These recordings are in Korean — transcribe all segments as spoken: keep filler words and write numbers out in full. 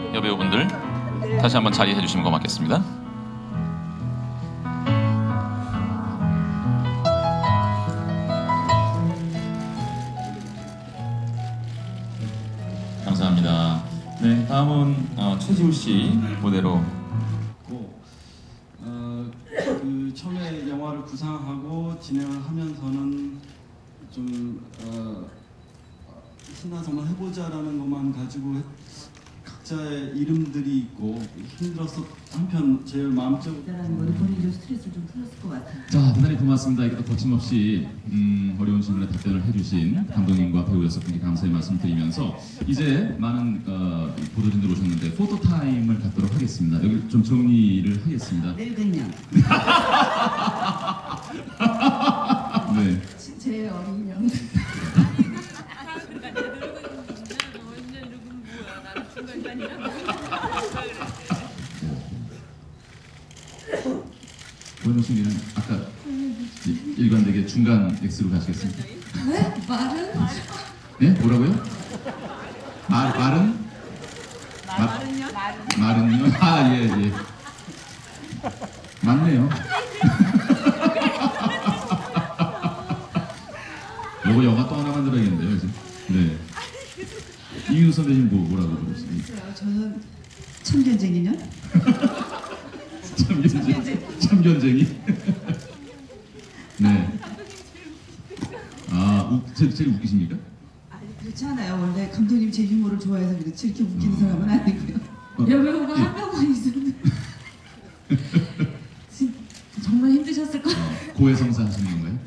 여배우분들 다시 한번 자리해 주시면 고맙겠습니다. 감사합니다. 네, 다음은 어, 최지우 씨 무대로. 어, 그 처음에 영화를 구상하고 진행을 하면서는 좀 어, 신나서 한번 해보자라는 것만 가지고 각자의 이름들이 있고 힘들어서 한편 제 마음적으로 라는 건 본인이 좀 스트레스를 좀 풀었을 것 같아요. 자, 대단히 고맙습니다. 이렇게 또 거침없이 음, 어려운 질문에 답변을 해주신 감독님과 배우 여섯 분께 감사의 말씀드리면서 이제 많은 어, 보도진들 오셨는데 포토 타임을 갖도록 하겠습니다. 여기 좀 정리를 하겠습니다. 내일 백년. 네. 제일 어린 형. 고현정 씨는 아까 일관되게 중간 X로 가시겠습니까? 네? 말은? 네? 뭐라고요? 말, 말은? 말, 말은요? 말은요? 아, 예, 예. 맞네요. 요거 영화 또 하나 만들어야겠는데요, 이제. 네. 이윤 선배님 뭐, 뭐라고 그러시나요? 저는 참견쟁이년? 참견쟁이. 참견쟁이. 네. 아, 우, 제, 제일 웃기십니까? 아니 그렇지 않아요. 원래 감독님 제 유머를 좋아해서 그렇지 이렇게 웃기는 어. 사람은 아니고요. 어. 여배우가 예. 한 명만 있었는데 정말 힘드셨을 거예요. 어, 고해성사 하시는 건가요?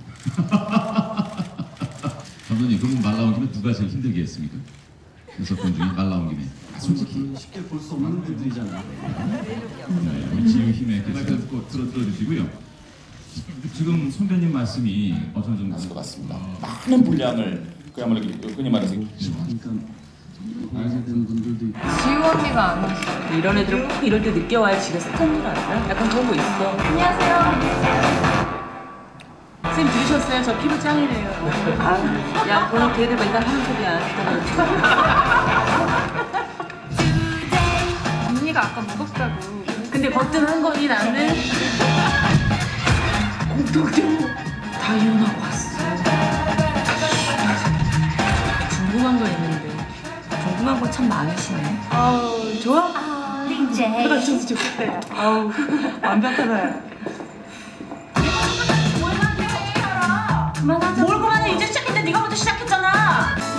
감독님, 그럼 말 나온 김에 누가 제일 힘들게 했습니까? 여섯 분 중에 말 나온 김에. 아, 솔직히. 쉽게 볼 수 없는 분들이잖아요. 네, 우리 지우 힘에 계속 꼭 들어, 들어주시고요. 지금 선배님 말씀이 어떤 정도 맞을 것 같습니다. 많은 분량을 그야말로 흔히 말해서 그러니까 알게 된 분들도 있고. 지우 언니가 안 왔어. 이런 애들은 꼭 이럴 때 늦게 와야 지가 스타인 줄 알아요? 약간 그런 거 있어. 안녕하세요. 선생님 들으셨어요? 저 피부 짱이래요. 아, 야, 그건 걔들 맨날 하는 소리야. 언니가 아까 무겁다고. 근데 버튼 한 거니 나는 공통적으로 다 이혼하고 왔어. 궁금한 거 있는데 궁금한 거 참 많으시네. 아우 좋아? 아, 이제. 내가 진짜 좋겠다. 아우 완벽하다. 그만하자. 뭘 그만해? 이제 시작했는데 네가 먼저 시작했잖아.